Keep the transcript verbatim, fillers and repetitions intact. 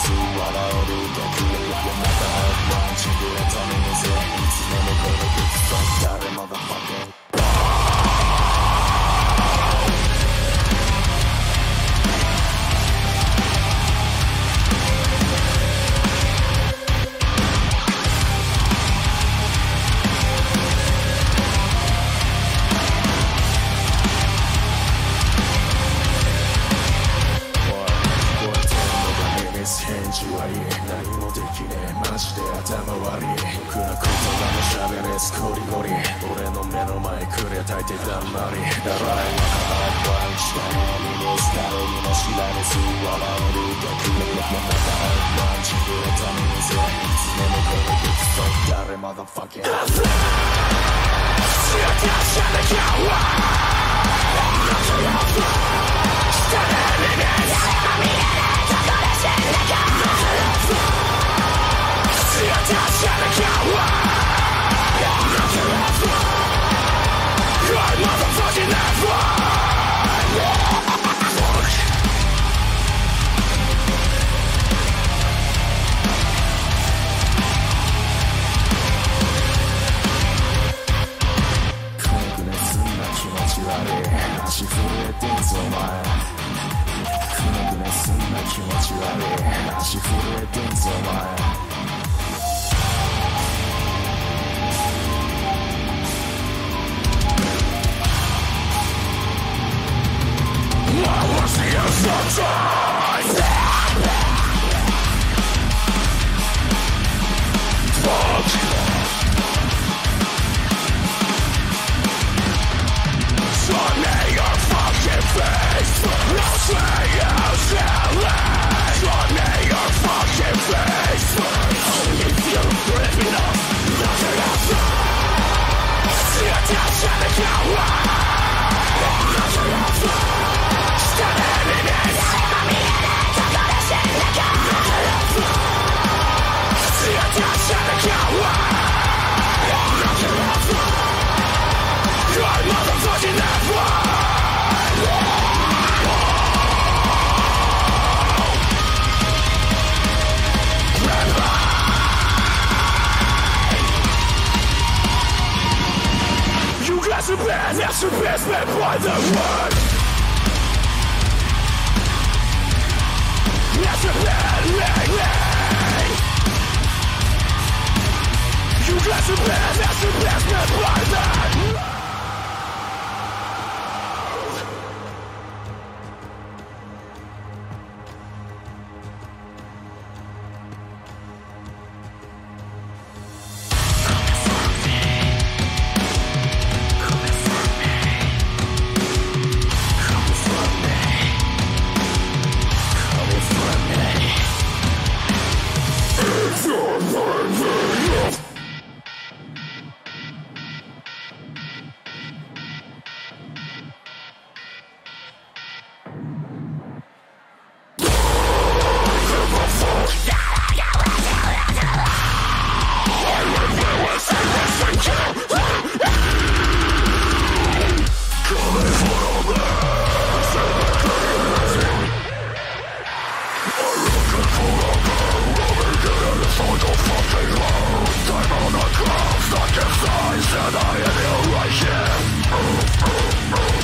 笑える逆またワンチグレためにぜいつでもこのグッズは誰もがファッキン何もできねえマジで頭悪い僕の言葉も喋れすゴリゴリ俺の目の前くれたいてだんまりだらいわからないワンチタイミネス誰にも知られず笑える逆またワンチグレためにぜいつでもこのグッズ誰マザファッキン知ってしゃべきゃわ下でリメイス見えないところ死んだかSee a touch and a coward You're motherfucking never Fuck暗くねすんな気持ち悪い足震えてんぞお前暗くねすんな気持ち悪い足震えてんぞお前Sometimes Fuck Show me your fucking face I'll say you silly Show me your fucking face Only if you rip it off Nothing else See a touch and a coward Nothing else You got to bad, that's your best man by the word That's a bad man You got to bad, that's your best man by the That I am right here.